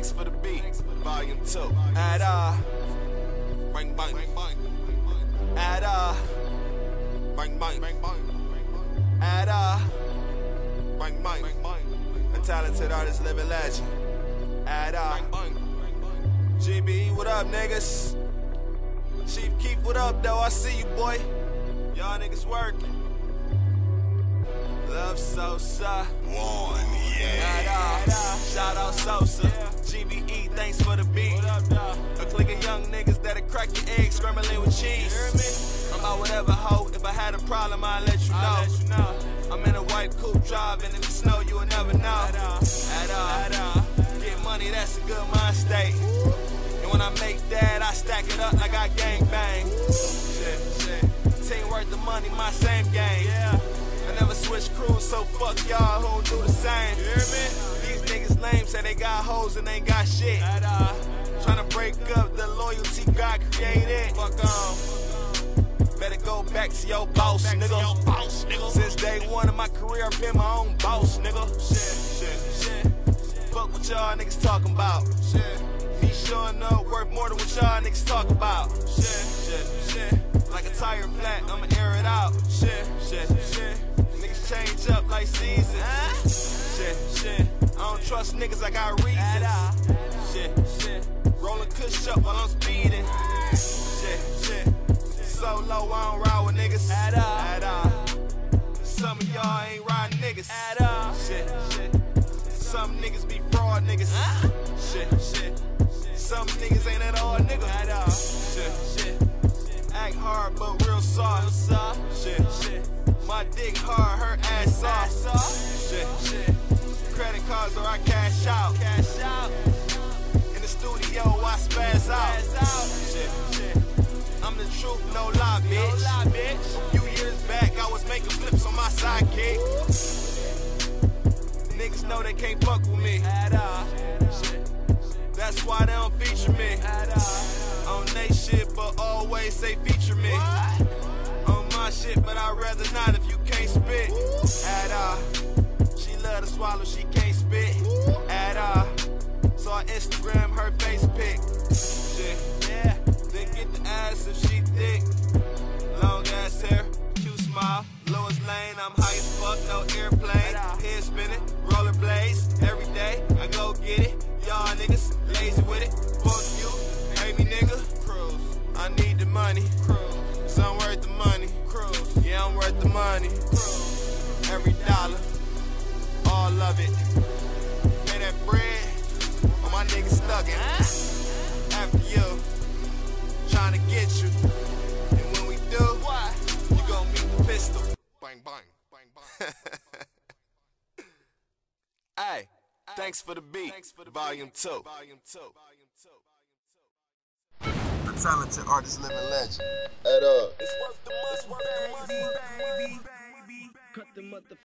Thanks for the beat, volume 2. At bang bang, at bang bang, at bang bang, a talented artist, living legend. At GB, what up, niggas? Chief Keef, what up, though? I see you, boy. Y'all niggas working. Love Sosa. One, yeah. Shout out Sosa. GBE, thanks for the beat. A clique of young niggas that'll crack your eggs, scrambling with cheese. I'm out whatever, ho. If I had a problem, I'll let you know. I'm in a white coupe driving. If it snow, you will never know. Get money, that's a good mind state. And when I make that, I stack it up like I gang bang. Shit. Team worth the money, my same game. I never switch crews, so fuck y'all who don't do the same. You hear me? These niggas lame, say they got hoes and ain't got shit. Tryna break up the loyalty God created. Fuck on. Better go back to your boss, nigga. Since day one of my career, I've been my own boss, nigga. Shit. Fuck what y'all niggas talking about. Me showing up worth more than what y'all niggas talk about. Shit. Like a tire flat, I'ma air it out. Shit. Niggas change up like seasons. Shit. I don't trust niggas, I got reasons. Shit. Rolling kush up while I'm speeding. Shit. So low, I don't ride with niggas. At all. Some of y'all ain't riding niggas. At all. Shit. Some niggas be fraud niggas. Shit. Some niggas ain't at all niggas. At all. Shit. Act hard but real soft. Shit. My dick hard, her ass soft. Shit. Credit cards or I cash out. In the studio I spaz out. Shit. I'm the truth, no lie, bitch. A few years back I was making flips on my sidekick. Niggas know they can't fuck with me. That's why they don't feature me. On they shit, but always say feature me. On my shit, but I'd rather not if you can't spit. She love to swallow, she can't spit. So I Instagram her face pic. Then get the ass if she thick. Long ass hair, cute smile. Lois Lane, I'm high as fuck, no airplane. Head spinning, rollerblades. Every day I go get it. Y'all niggas lazy with it. Fuck you, hate me nigga. Cruise. I need the money. Cruise. So I'm worth the money. Cruise. Yeah, I'm worth the money. Cruise. Every dollar, all of it. Pay that bread, all my niggas thuggin'. After you, trying to get you. And when we do, you gon' meet the pistol. Bang. Hey, thanks for the beat, volume 2. A talented artist, living legend. It's worth the money, baby. Cut the motherfucker.